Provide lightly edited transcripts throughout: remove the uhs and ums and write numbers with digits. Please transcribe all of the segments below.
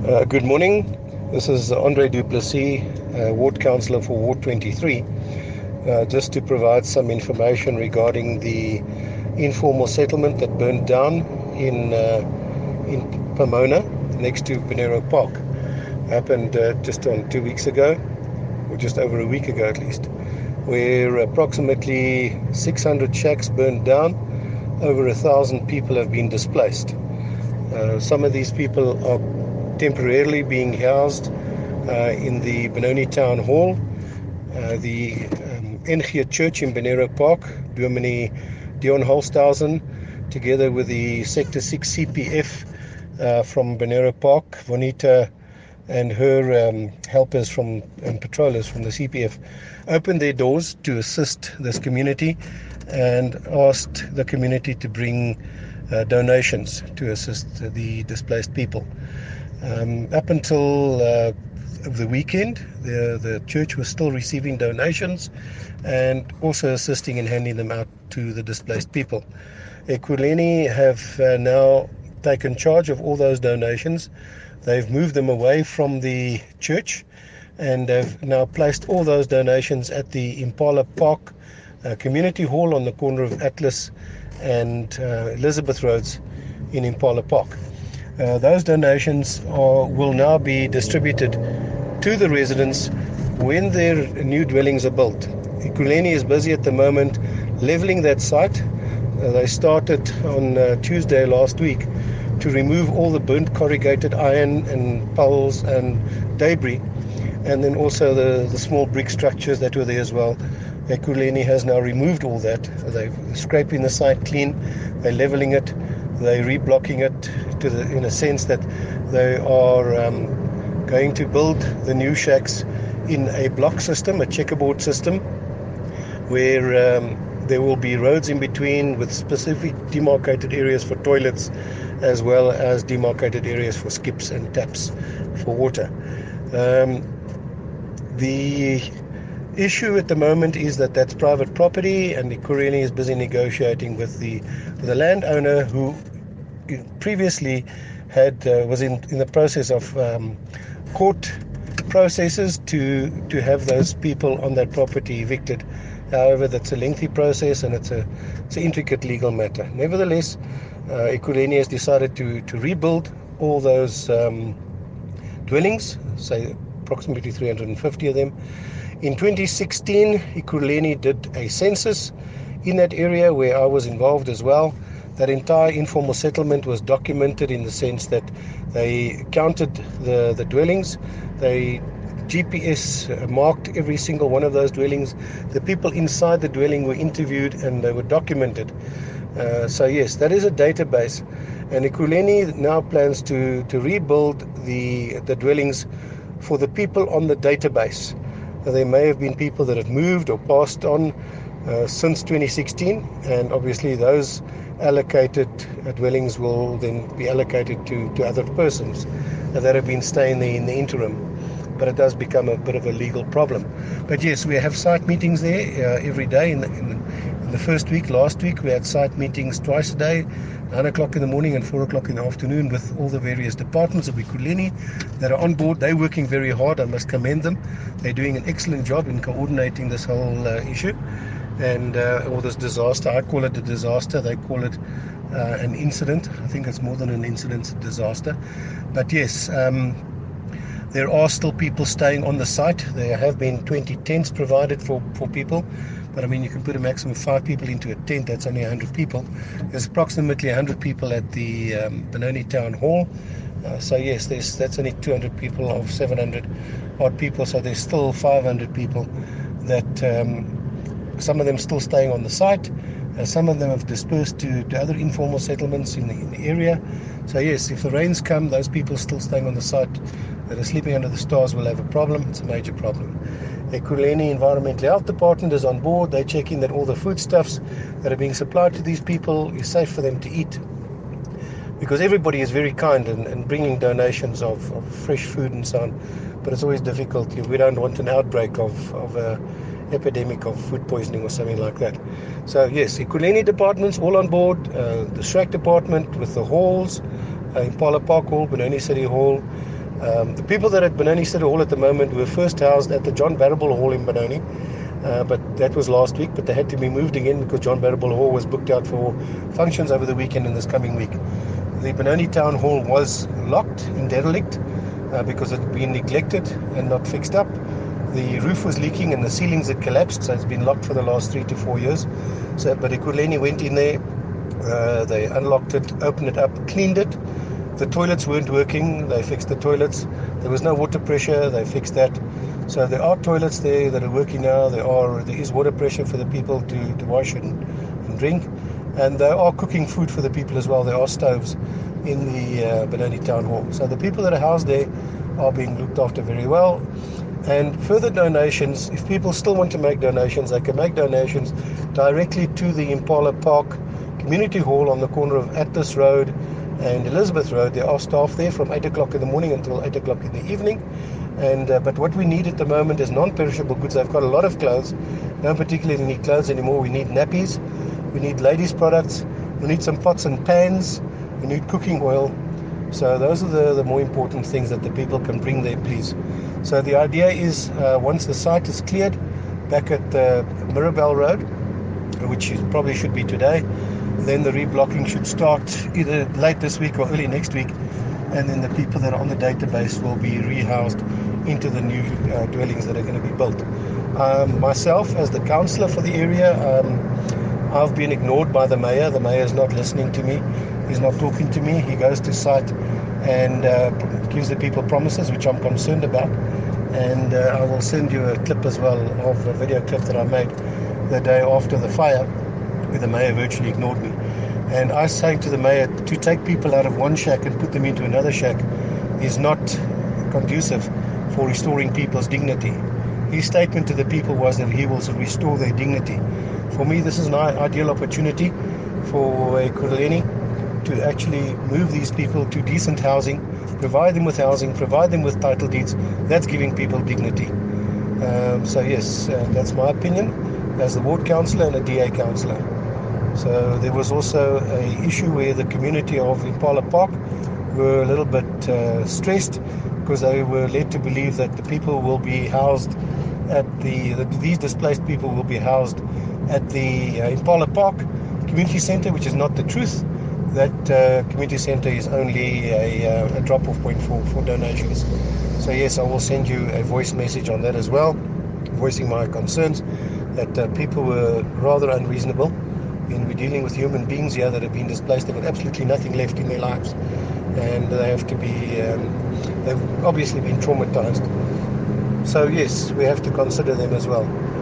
Good morning. This is Andre Duplessis, Ward Councillor for Ward 23, just to provide some information regarding the informal settlement that burned down in Pomona, next to Kempton Park. Happened just on 2 weeks ago, or just over a week ago at least, where approximately 600 shacks burned down. Over 1,000 people have been displaced. Some of these people are temporarily being housed in the Benoni Town Hall. The NG Church in Kempton Park, Dominee Dion Holsthausen, together with the Sector 6 CPF from Kempton Park, Bonita and her helpers and patrollers from the CPF, opened their doors to assist this community and asked the community to bring donations to assist the displaced people. Up until the weekend, the church was still receiving donations and also assisting in handing them out to the displaced people. Ekurhuleni have now taken charge of all those donations. They've moved them away from the church and have now placed all those donations at the Impala Park Community Hall on the corner of Atlas and Elizabeth Roads in Impala Park. Those donations will now be distributed to the residents when their new dwellings are built. Ekurhuleni is busy at the moment levelling that site. They started on Tuesday last week to remove all the burnt corrugated iron and poles and debris, and then also the small brick structures that were there as well. Ekurhuleni has now removed all that. They're scraping the site clean, they're levelling it, they're reblocking it in a sense that they are going to build the new shacks in a block system, a checkerboard system, where there will be roads in between with specific demarcated areas for toilets, as well as demarcated areas for skips and taps for water. The issue at the moment is that that's private property, and Ekurhuleni is busy negotiating with the landowner, who previously was in the process of court processes to have those people on that property evicted. However, that's a lengthy process and it's an intricate legal matter. Nevertheless, Ekurhuleni has decided to rebuild all those dwellings, say approximately 350 of them. In 2016, Ekurhuleni did a census in that area where I was involved as well. That entire informal settlement was documented in the sense that they counted the dwellings. They GPS marked every single one of those dwellings. The people inside the dwelling were interviewed and they were documented. So yes, that is a database. And Ekurhuleni now plans to rebuild the dwellings for the people on the database. There may have been people that have moved or passed on since 2016, and obviously those allocated dwellings will then be allocated to other persons that have been staying there in the interim. But it does become a bit of a legal problem. But yes, we have site meetings there every day. In the first week, last week, we had site meetings twice a day, 9 o'clock in the morning and 4 o'clock in the afternoon, with all the various departments of Ekurhuleni that are on board. They're working very hard. I must commend them. They're doing an excellent job in coordinating this whole issue and or this disaster. I call it a disaster. They call it an incident. I think it's more than an incident, it's a disaster. But yes, there are still people staying on the site. There have been 20 tents provided for people. But I mean, you can put a maximum of 5 people into a tent. That's only 100 people. There's approximately 100 people at the Benoni Town Hall. So yes, that's only 200 people of 700 odd people. So there's still 500 people that some of them still staying on the site. Some of them have dispersed to other informal settlements in the area. So yes, if the rains come, those people still staying on the site that are sleeping under the stars will have a problem. It's a major problem. The Ekurhuleni Environmental Health Department is on board. They're checking that all the foodstuffs that are being supplied to these people is safe for them to eat, because everybody is very kind and bringing donations of fresh food and so on. But it's always difficult. We don't want an outbreak of a epidemic of food poisoning or something like that. So yes, Ekurhuleni departments all on board. The SHRAC department with the halls, Impala Park Hall, Benoni City Hall, The people that are at Benoni City Hall at the moment were first housed at the John Barrable Hall in Benoni, but that was last week, but they had to be moved again because John Barrable Hall was booked out for functions over the weekend and this coming week. The Benoni Town Hall was locked in derelict because it had been neglected and not fixed up. The roof was leaking and the ceilings had collapsed, so it's been locked for the last 3 to 4 years. But Ekurhuleni went in there, they unlocked it, opened it up, cleaned it. The toilets weren't working, they fixed the toilets. There was no water pressure, they fixed that. So there are toilets there that are working now. There is water pressure for the people to wash and drink. And they are cooking food for the people as well. There are stoves in the Benoni Town Hall. So the people that are housed there are being looked after very well. And further donations, if people still want to make donations, they can make donations directly to the Impala Park Community Hall on the corner of Atlas Road and Elizabeth Road. There are staff there from 8 o'clock in the morning until 8 o'clock in the evening. But what we need at the moment is non-perishable goods. They've got a lot of clothes. Don't particularly need clothes anymore. We need nappies. We need ladies' products. We need some pots and pans. We need cooking oil. So those are the more important things that the people can bring there, please. So the idea is once the site is cleared back at Mirabelle Road, which probably should be today, then the reblocking should start either late this week or early next week, and then the people that are on the database will be rehoused into the new dwellings that are going to be built. Myself, as the councillor for the area, I've been ignored by the mayor. The mayor is not listening to me. He's not talking to me. He goes to site and gives the people promises, which I'm concerned about. And I will send you a clip as well of a video clip that I made the day after the fire, where the mayor virtually ignored me. And I was saying to the mayor, to take people out of one shack and put them into another shack is not conducive for restoring people's dignity. His statement to the people was that he will restore their dignity. For me, this is an ideal opportunity for Ekurhuleni to actually move these people to decent housing, provide them with housing, provide them with title deeds. That's giving people dignity. So yes, that's my opinion as the ward councillor and a DA councillor. So there was also an issue where the community of Impala Park were a little bit stressed because they were led to believe that the people will be housed at these displaced people will be housed at the Impala Park Community Centre, which is not the truth. That community centre is only a drop-off point for donations. So yes, I will send you a voice message on that as well, voicing my concerns that people were rather unreasonable. We're dealing with human beings here that have been displaced. They've got absolutely nothing left in their lives, and they have to be. They've obviously been traumatized. So yes, we have to consider them as well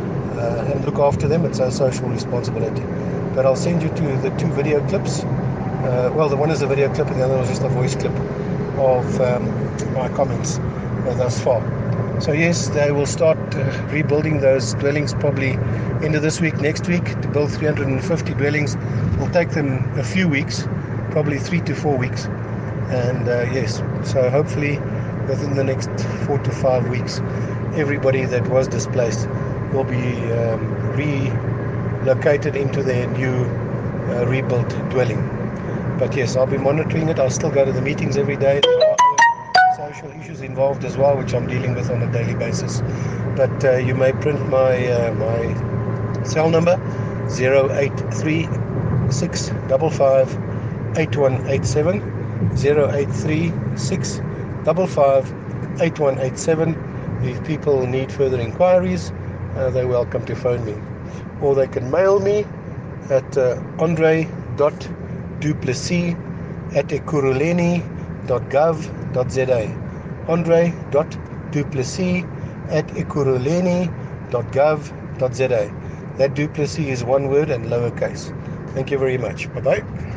and look after them. It's our social responsibility. But I'll send you to the 2 video clips. Well, the one is a video clip and the other was just a voice clip of my comments thus far. So yes, they will start rebuilding those dwellings probably end of this week, next week. To build 350 dwellings will take them a few weeks, probably 3 to 4 weeks. And yes, so hopefully within the next 4 to 5 weeks, everybody that was displaced will be relocated into their new rebuilt dwelling. But yes, I'll be monitoring it. I'll still go to the meetings every day. There are other social issues involved as well, which I'm dealing with on a daily basis. But you may print my cell number 0836558187, 0836558187. If people need further inquiries, they're welcome to phone me, or they can mail me at andre.duplessis@ekurhuleni.gov.za, andre.duplessis@ekurhuleni.gov.za. That Duplessis is one word and lowercase. Thank you very much. Bye-bye.